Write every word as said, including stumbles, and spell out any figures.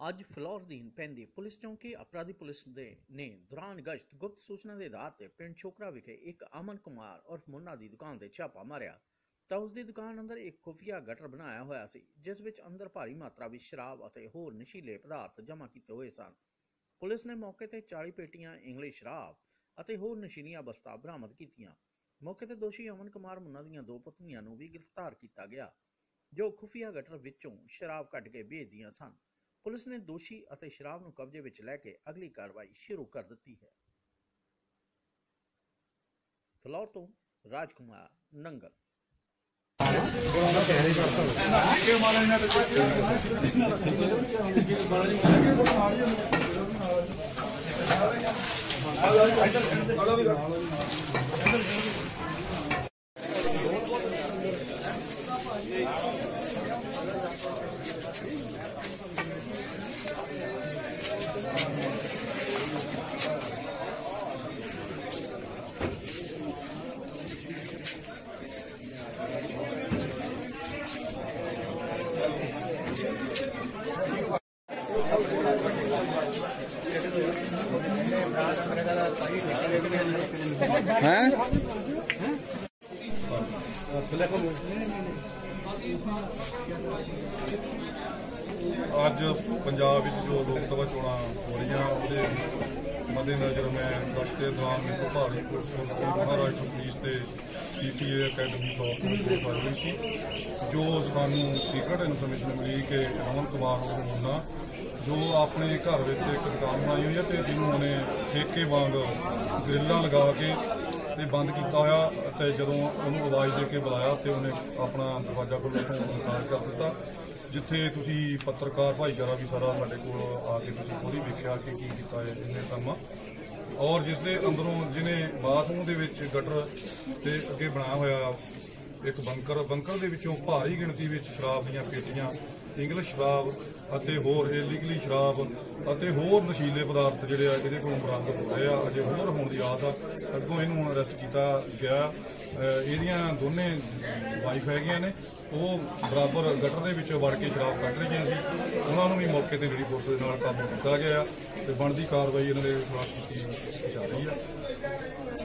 ਅੱਜ ਫਲੋਰ ਅਧੀਨ ਪੈਂਦੀ ਪੁਲਿਸ ਚੌਂਕੀ ਅਪਰਾਧੀ ਪੁਲਿਸ ਦੇ ਨੇ ਦੌਰਾਨ ਗਸ਼ਤ ਗੁਪਤ ਸੂਚਨਾ ਦੇ ਆਧਾਰ ਤੇ ਪਿੰਡ ਛੋਕਰਾ ਵਿਖੇ ਇੱਕ ਅਮਨ ਕੁਮਾਰ ਔਰ ਮੁੰਨਾ ਦੀ ਦੁਕਾਨ ਤੇ ਛਾਪਾ ਮਾਰਿਆ ਤਾਂ ਉਸ ਦੀ ਦੁਕਾਨ ਅੰਦਰ ਇੱਕ ਖੁਫੀਆ ਗਟਰ ਬਣਾਇਆ ਹੋਇਆ ਸੀ, ਜਿਸ ਵਿੱਚ ਅੰਦਰ ਭਾਰੀ ਮਾਤਰਾ ਵਿੱਚ ਸ਼ਰਾਬ ਅਤੇ ਹੋਰ ਨਸ਼ੀਲੇ ਪਦਾਰਥ ਜਮ੍ਹਾਂ ਕੀਤੇ ਹੋਏ ਸਨ। ਪੁਲਿਸ ਨੇ ਮੌਕੇ ਤੇ ਚਾਲੀ ਪੇਟੀਆਂ ਇੰਗਲਿਸ਼ ਸ਼ਰਾਬ ਅਤੇ ਹੋਰ ਨਸ਼ੀਲੀਆਂ ਵਸਤਾਂ ਬਰਾਮਦ ਕੀਤੀਆਂ। ਮੌਕੇ ਤੇ ਦੋਸ਼ੀ ਅਮਨ ਕੁਮਾਰ ਮੁੰਨਾ ਦੀਆਂ ਦੋ ਪਤਨੀਆਂ ਨੂੰ ਵੀ ਗ੍ਰਿਫਤਾਰ ਕੀਤਾ ਗਿਆ, ਜੋ ਖੁਫੀਆ ਗਟਰ ਵਿੱਚੋਂ ਸ਼ਰਾਬ ਕੱਢ ਕੇ ਵੇਚਦੀਆਂ ਸਨ। ਪੁਲਿਸ ਨੇ ਦੋਸ਼ੀ ਅਤੇ ਸ਼ਰਾਬ ਨੂੰ ਕਬਜ਼ੇ ਵਿੱਚ ਲੈ ਕੇ ਅਗਲੀ ਕਾਰਵਾਈ ਸ਼ੁਰੂ ਕਰ ਦਿੱਤੀ ਹੈ। ਫਲੋਰ ਤੋਂ ਰਾਜਕੁਮਾਰ ਨੰਗਲ। ਅੱਜ ਪੰਜਾਬ ਵਿੱਚ ਜੋ ਲੋਕ ਸਭਾ ਚੋਣਾਂ ਹੋ ਰਹੀਆਂ ਉਹਦੇ ਮੱਦੇਨਜ਼ਰ ਮੈਂ ਗਸ਼ਤ ਦੇ ਦੌਰਾਨ ਮੈਨੂੰ ਭਾਰਤੀ ਪੁਲਿਸ ਮਹਾਰਾਸ਼ਟਰ ਪੁਲਿਸ ਤੇ ਸੀ ਪੀ ਏ ਅਕੈਡਮੀ ਤੋਂ ਕਰ ਰਹੀ ਸੀ, ਜੋ ਸਾਨੂੰ ਸੀਕਰਟ ਇਨਫੋਰਮੇਸ਼ਨ ਮਿਲੀ ਕਿ ਅਮਨ ਕੁਮਾਰ ਮੁੰਨਾ ਜੋ ਆਪਣੇ ਘਰ ਵਿੱਚ ਇੱਕ ਦੁਕਾਨ ਬਣਾਈ ਹੋਈ ਹੈ ਤੇ ਜਿਹਨੂੰ ਉਹਨੇ ਠੇਕੇ ਵਾਂਗ ਗ੍ਰਿਲਾਂ ਲਗਾ ਕੇ ਤੇ ਬੰਦ ਕੀਤਾ ਹੋਇਆ, ਅਤੇ ਜਦੋਂ ਉਹਨੂੰ ਆਵਾਜ਼ ਦੇ ਕੇ ਬੁਲਾਇਆ ਤੇ ਉਹਨੇ ਆਪਣਾ ਦਰਵਾਜ਼ਾ ਖੋਲ੍ਹਣ ਤੋਂ ਇਨਕਾਰ ਕਰ ਦਿੱਤਾ। ਜਿੱਥੇ ਤੁਸੀਂ ਪੱਤਰਕਾਰ ਭਾਈਚਾਰਾ ਵੀ ਸਾਰਾ ਸਾਡੇ ਕੋਲ ਆ ਕੇ ਤੁਸੀਂ ਖੁਦ ਹੀ ਵੇਖਿਆ ਕਿ ਕੀ ਕੀਤਾ ਹੈ ਇਹਨੇ ਕੰਮ, ਔਰ ਜਿਸ ਦੇ ਅੰਦਰੋਂ ਜਿਹਨੇ ਬਾਥਰੂਮ ਦੇ ਵਿੱਚ ਗਟਰ ਤੇ ਅੱਗੇ ਬਣਾਇਆ ਹੋਇਆ ਇੱਕ ਬੰਕਰ ਬੰਕਰ ਦੇ ਵਿੱਚੋਂ ਭਾਰੀ ਗਿਣਤੀ ਵਿੱਚ ਸ਼ਰਾਬ ਦੀਆਂ ਪੇਟੀਆਂ, ਇੰਗਲਿਸ਼ ਸ਼ਰਾਬ ਅਤੇ ਹੋਰ ਇਲੀਗਲੀ ਸ਼ਰਾਬ ਅਤੇ ਹੋਰ ਨਸ਼ੀਲੇ ਪਦਾਰਥ ਜਿਹੜੇ ਆ ਇਹਦੇ ਕੋਲੋਂ ਬਰਾਮਦ ਹੋ ਰਹੇ ਆ। ਅਜੇ ਹੋਰ ਹੋਣ ਦੀ ਆਸ ਆ। ਅੱਗੋਂ ਇਹਨੂੰ ਅਰੈਸਟ ਕੀਤਾ ਗਿਆ। ਇਹਦੀਆਂ ਦੋਨੇ ਵਾਈਫ ਹੈਗੀਆਂ ਨੇ, ਉਹ ਬਰਾਬਰ ਗਟਰ ਦੇ ਵਿੱਚ ਵੜ ਕੇ ਸ਼ਰਾਬ ਕੱਢ ਰਹੀਆਂ ਸੀ। ਉਹਨਾਂ ਨੂੰ ਵੀ ਮੌਕੇ ਤੇ ਜਿਹੜੀ ਪੁਲਿਸ ਦੇ ਨਾਲ ਕਾਬੂ ਕੀਤਾ ਗਿਆ ਤੇ ਬਣਦੀ ਕਾਰਵਾਈ ਇਹਨਾਂ ਦੇ ਖਿਲਾਫ ਕੀਤੀ ਜਾ ਰਹੀ ਆ।